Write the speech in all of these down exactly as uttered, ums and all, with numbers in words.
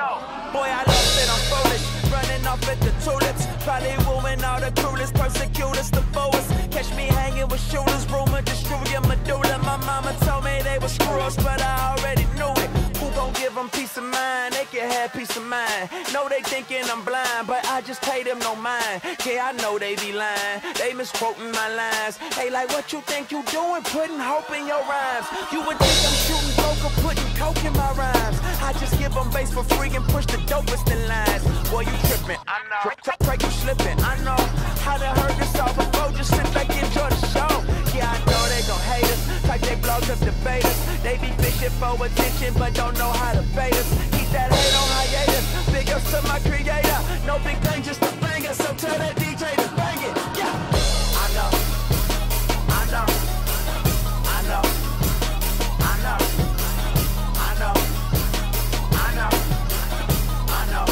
know. Boy, I lost it, I'm foolish. Running off at the tulips. Probably wooing all the coolest, persecutors, the boas. Catch me hanging with shooters, rumor destroying medulla. My mama told me they were screws, but I already knew it. Who gon' give them peace of mind? They can have peace of mind. No, they thinking I'm blind, but I just pay them no mind. Yeah, I know they be lying. They misquoting my lines. Hey, like, what you think you doing? Putting hope in your rhymes. You would think I'm shooting coke or putting coke in my rhymes. I just give them bass for free and push the dopest in lines. Boy, you tripping. I know. Pray you slipping. I know. How to heard this all before. Just sit back and enjoy the show. Yeah, I know they gon' hate us. Type they blogs up debaters. They be fishing for attention, but don't know how to bait us. Keep that hate on hiatus. Big ups to my creator. No big thing, just a banger. So tell that D J to bang it. Yeah. I know. I know. I know. I know. I know. I know. I know.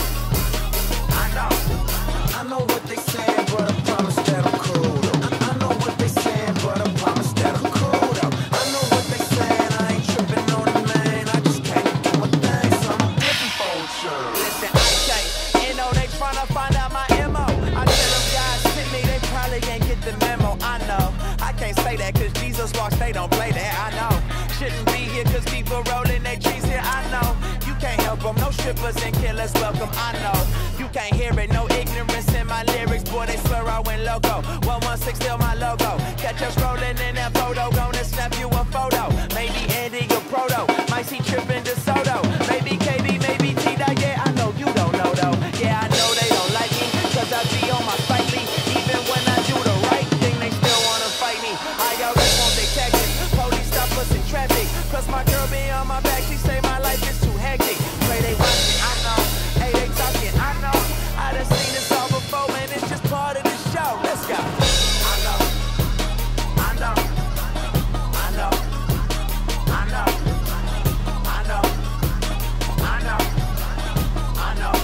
I know. I know what they saying, but I promise that I'm cool. I know what they saying, but I promise that I'm cool. I know what they saying, I ain't tripping on it, man. I just can't do a thing, so I'm different for sure. Listen, I can't, you know they tryna find out my M O. I tell them guys hit me, they probably ain't get the memo. I know, I can't say that cause Jesus walks, they don't play that. I know, shouldn't be here cause people rolling their trees here. I know, you can't help them, no strippers and killers welcome. I know, you can't hear it, no ignorance in my lyrics. Boy, they swear I went loco. one one six still my logo. Catch us rolling in that photo, gonna snap you a photo. Maybe Andy or Proto, might see tripping DeSoto. Maybe K B, maybe T-Dot, yeah, I know you don't know though. Yeah, I know they don't like me, cause I be on my fight lead. Even when I do the right thing, they still wanna fight me. I always want their tactics, police stop us in traffic. Plus my girl be on my back, she say my life is too hectic. Pray they watch me, I know. Hey, they talking, I know. I done seen this all before, man, it's just part of the show. Let's go. I know. I know. I know. I know. I know. I know. I know.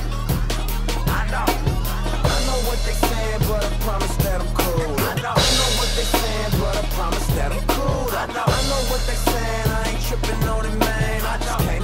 I know. I know what they saying, but I promise that I'm cool. I know. I know what they saying, but I promise that I'm cool. I know. I know what they saying, I ain't tripping on it, man. I just can't